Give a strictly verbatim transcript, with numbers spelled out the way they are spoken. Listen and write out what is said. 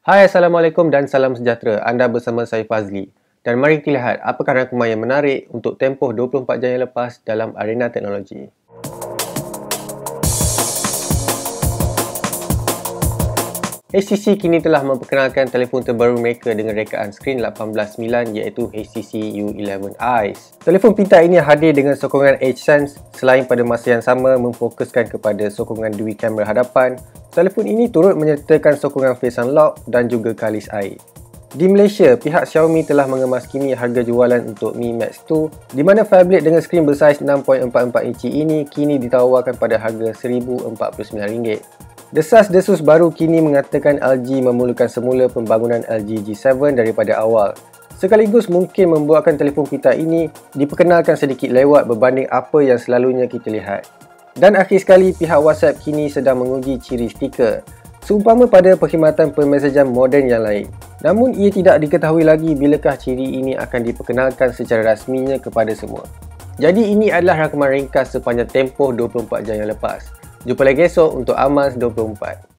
Hai, Assalamualaikum dan salam sejahtera. Anda bersama saya Fazli. Dan mari kita lihat apakah rangkuman yang menarik untuk tempoh dua puluh empat jam yang lepas dalam arena teknologi. H T C kini telah memperkenalkan telefon terbaru mereka dengan rekaan skrin lapan belas sembilan iaitu H T C U eleven Eyes. Telefon pintar ini hadir dengan sokongan Edge-Sense selain pada masa yang sama memfokuskan kepada sokongan dui kamera hadapan. Telefon ini turut menyertakan sokongan Face Unlock dan juga kalis air. Di Malaysia, pihak Xiaomi telah mengemas-kimi harga jualan untuk Mi Max dua di mana phablet dengan skrin bersaiz enam perpuluhan empat empat inci ini kini ditawarkan pada harga seribu empat puluh sembilan ringgit. Desas-desus baru kini mengatakan L G memulakan semula pembangunan L G G tujuh daripada awal. Sekaligus mungkin membuatkan telefon pintar ini diperkenalkan sedikit lewat berbanding apa yang selalunya kita lihat. Dan akhir sekali, pihak WhatsApp kini sedang menguji ciri stiker, seumpama pada perkhidmatan permesejan moden yang lain. Namun ia tidak diketahui lagi bilakah ciri ini akan diperkenalkan secara rasminya kepada semua. Jadi ini adalah rakaman ringkas sepanjang tempoh dua puluh empat jam yang lepas. Jumpa lagi esok untuk Amaz dua puluh empat.